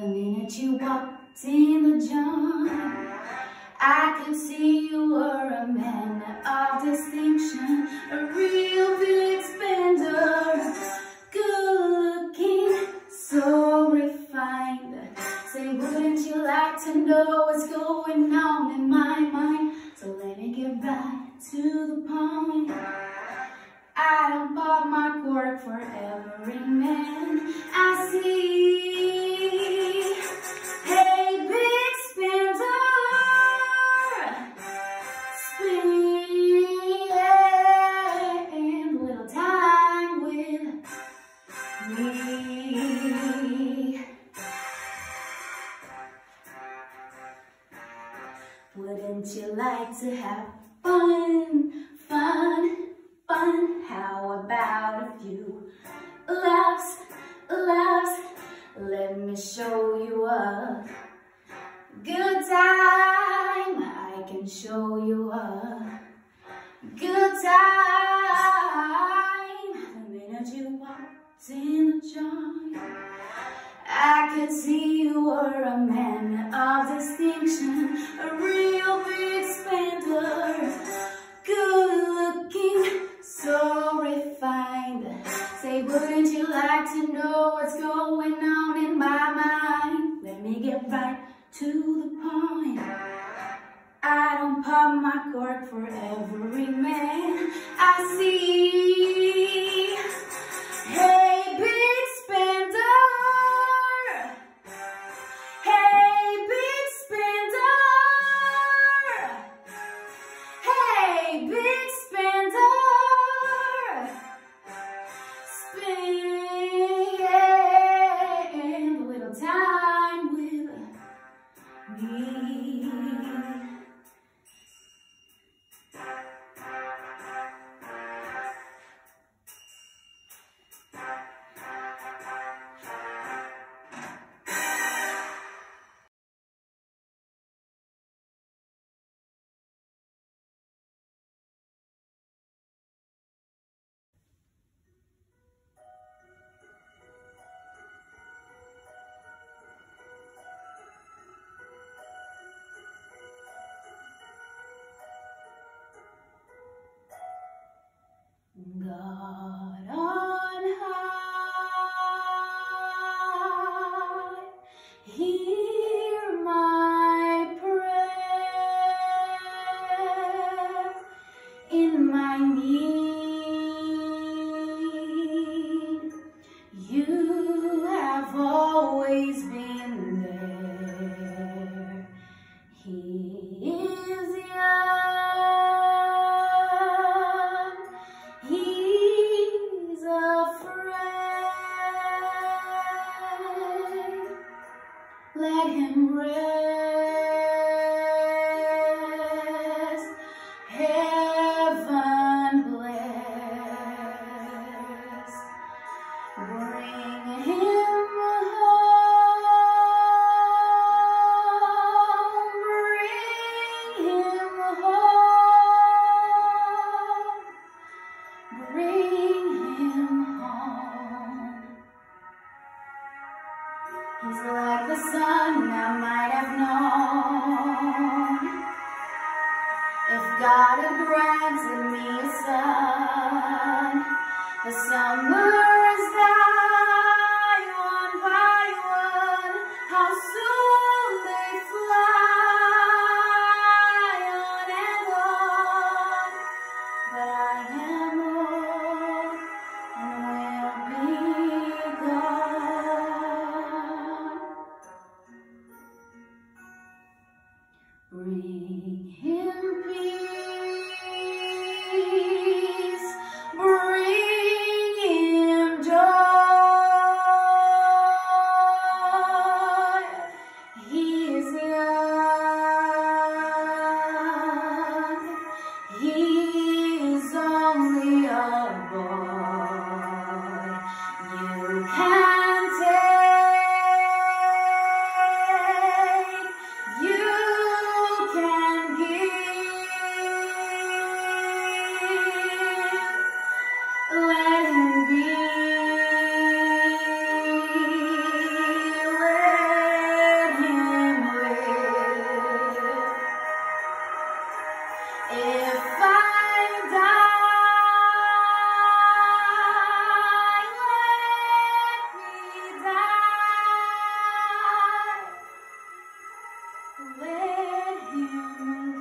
The minute you walked in the joint, I could see you were a man of distinction, a real big spender, good looking, so refined. Say, wouldn't you like to know what's going on in my mind? So let me get right to the point. I don't pop my cork for every man I see. Hey, big spender, spend a little time with me. Wouldn't you like to have fun, fun, fun? How about a few laughs, laughs? Let me show you a good time. I can show you a good time. The minute you walked in the joint, I could see you were a man of distinction, a real big spender, good looking, so refined. Say, wouldn't you like to know what's going on in my mind? Let me get right to the point. I don't pop my cork for every man I see. Hey, big spender. Hey, big spender. Hey, big spender. Spend a little time with me. God on high, hear my prayer in my need. You have always been there. He is young. He's afraid. Let him rest. Heaven bless. Bring him home. Bring him home. Bring him home. He's like the sun I might have known. If God had granted me a son, the summers die one by one. How soon they fly on and on. But I am old and will be gone. Bring him peace, bring him joy. He is young, he is only a boy. You can take, you can him